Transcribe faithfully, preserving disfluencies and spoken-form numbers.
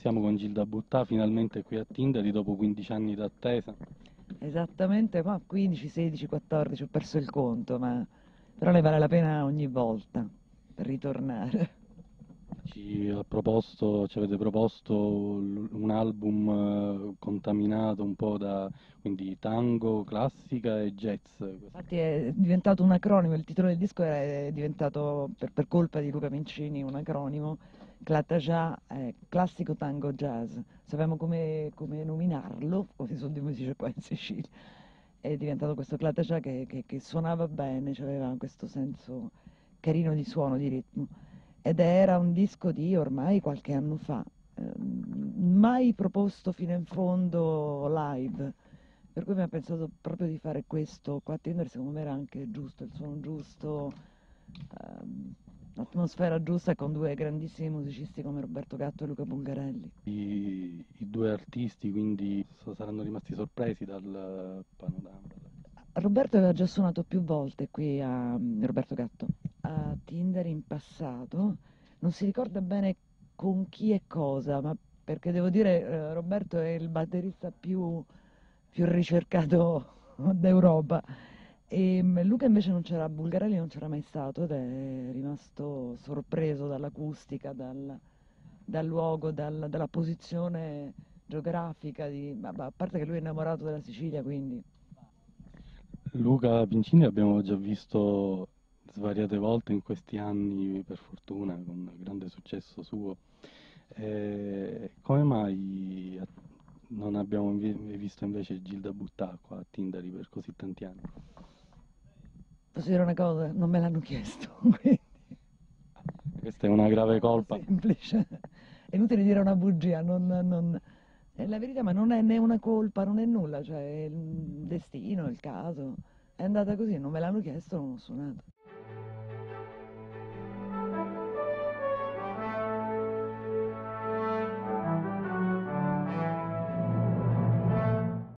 Siamo con Gilda Buttà, finalmente qui a Tindari dopo quindici anni d'attesa. Esattamente, ma quindici, sedici, quattordici, ho perso il conto, ma però ne vale la pena ogni volta per ritornare. Ci, ha proposto, ci avete proposto l- un album eh, contaminato un po' da quindi tango, classica e jazz. Infatti è diventato un acronimo, il titolo del disco è diventato, per, per colpa di Luca Vincini, un acronimo, Clatagia, eh, classico tango jazz. Sappiamo come, come nominarlo, come sono di musici qua in Sicilia. È diventato questo Clatagia che, che, che suonava bene, aveva questo senso carino di suono, di ritmo. Ed era un disco di ormai qualche anno fa, ehm, mai proposto fino in fondo live, per cui abbiamo pensato proprio di fare questo qua a Tinder, secondo me era anche giusto, il suono giusto, ehm, l'atmosfera giusta con due grandissimi musicisti come Roberto Gatto e Luca Bungarelli. I, i due artisti quindi so- saranno rimasti sorpresi dal panorama. Roberto aveva già suonato più volte qui a Roberto Gatto, a Tinder in passato, non si ricorda bene con chi e cosa, ma perché devo dire eh, Roberto è il batterista più, più ricercato d'Europa e mm, Luca invece non c'era, Bulgarelli non c'era mai stato ed è rimasto sorpreso dall'acustica, dal, dal luogo, dal- dalla posizione geografica, di, ma- ma a parte che lui è innamorato della Sicilia, quindi... Luca Pincini l'abbiamo già visto svariate volte in questi anni, per fortuna, con grande successo suo. Eh, come mai a- non abbiamo invi- visto invece Gilda Buttà qua a Tindari per così tanti anni? Posso dire una cosa? Non me l'hanno chiesto, quindi Questa è una grave molto colpa. semplice. È inutile dire una bugia, non, non- è la verità, ma non è né una colpa, non è nulla, cioè è il destino, il caso. È andata così, non me l'hanno chiesto, non ho suonato.